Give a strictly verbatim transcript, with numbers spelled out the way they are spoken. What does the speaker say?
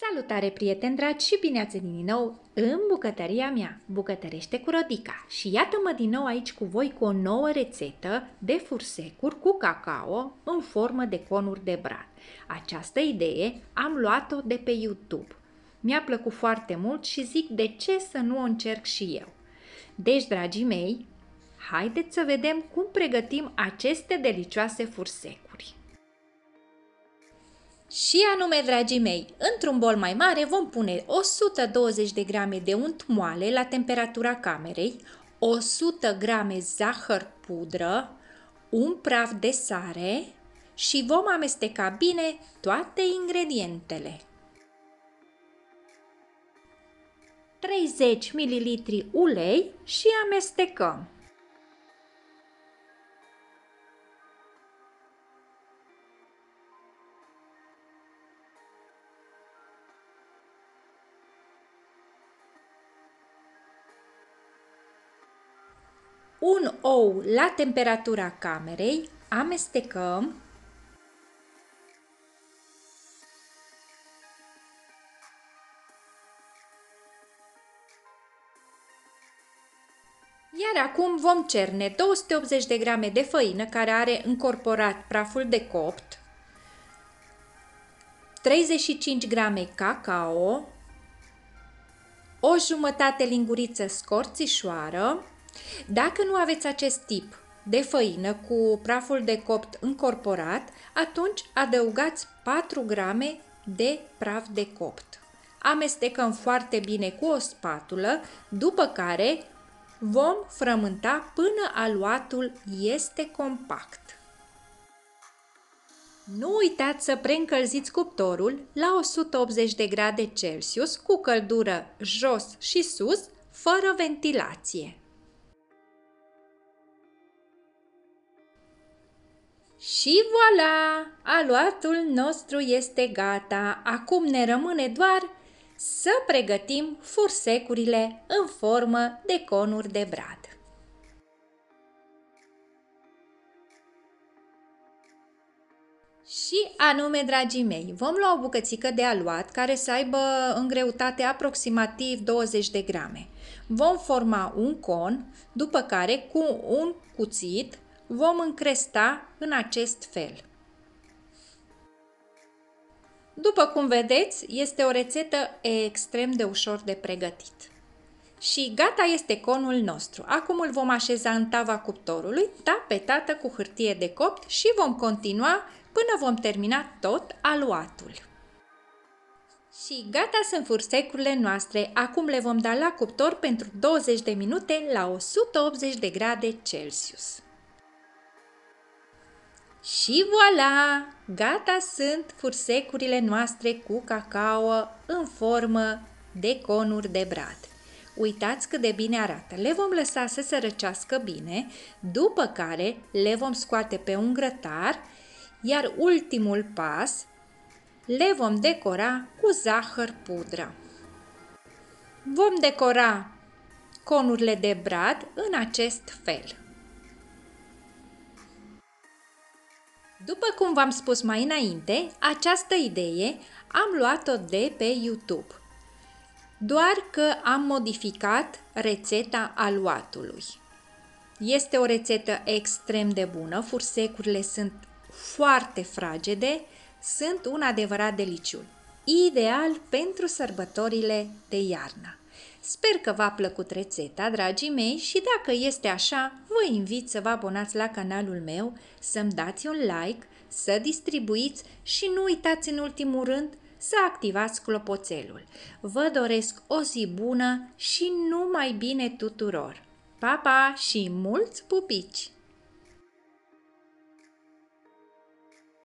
Salutare, prieteni dragi, și bine ați venit din nou în bucătăria mea, Bucătărește cu Rodica. Și iată-mă din nou aici cu voi cu o nouă rețetă de fursecuri cu cacao în formă de conuri de brad. Această idee am luat-o de pe YouTube. Mi-a plăcut foarte mult și zic de ce să nu o încerc și eu. Deci, dragii mei, haideți să vedem cum pregătim aceste delicioase fursecuri. Și anume, dragii mei, într-un bol mai mare vom pune o sută douăzeci de grame de unt moale la temperatura camerei, o sută grame zahăr pudră, un praf de sare și vom amesteca bine toate ingredientele. treizeci de mililitri ulei și amestecăm. Un ou la temperatura camerei, amestecăm. Iar acum vom cerne două sute optzeci de grame de făină care are încorporat praful de copt, treizeci și cinci grame cacao, o jumătate linguriță scorțișoară. Dacă nu aveți acest tip de făină cu praful de copt încorporat, atunci adăugați patru grame de praf de copt. Amestecăm foarte bine cu o spatulă, după care vom frământa până aluatul este compact. Nu uitați să preîncălziți cuptorul la o sută optzeci de grade Celsius cu căldură jos și sus, fără ventilație. Și voilà! Aluatul nostru este gata. Acum ne rămâne doar să pregătim fursecurile în formă de conuri de brad. Și anume, dragii mei, vom lua o bucățică de aluat care să aibă în greutate aproximativ douăzeci de grame. Vom forma un con, după care cu un cuțit vom încresta în acest fel. După cum vedeți, este o rețetă extrem de ușor de pregătit. Și gata este conul nostru. Acum îl vom așeza în tava cuptorului, tapetată cu hârtie de copt și vom continua până vom termina tot aluatul. Și gata sunt fursecurile noastre. Acum le vom da la cuptor pentru douăzeci de minute la o sută optzeci de grade Celsius. Și voilà! Gata sunt fursecurile noastre cu cacao în formă de conuri de brad. Uitați cât de bine arată. Le vom lăsa să se răcească bine, după care le vom scoate pe un grătar, iar ultimul pas le vom decora cu zahăr pudră. Vom decora conurile de brad în acest fel. După cum v-am spus mai înainte, această idee am luat-o de pe YouTube, doar că am modificat rețeta aluatului. Este o rețetă extrem de bună, fursecurile sunt foarte fragede, sunt un adevărat deliciu, ideal pentru sărbătorile de iarnă. Sper că v-a plăcut rețeta, dragii mei, și dacă este așa, vă invit să vă abonați la canalul meu, să-mi dați un like, să distribuiți și nu uitați în ultimul rând să activați clopoțelul. Vă doresc o zi bună și numai bine tuturor! Pa, pa și mulți pupici!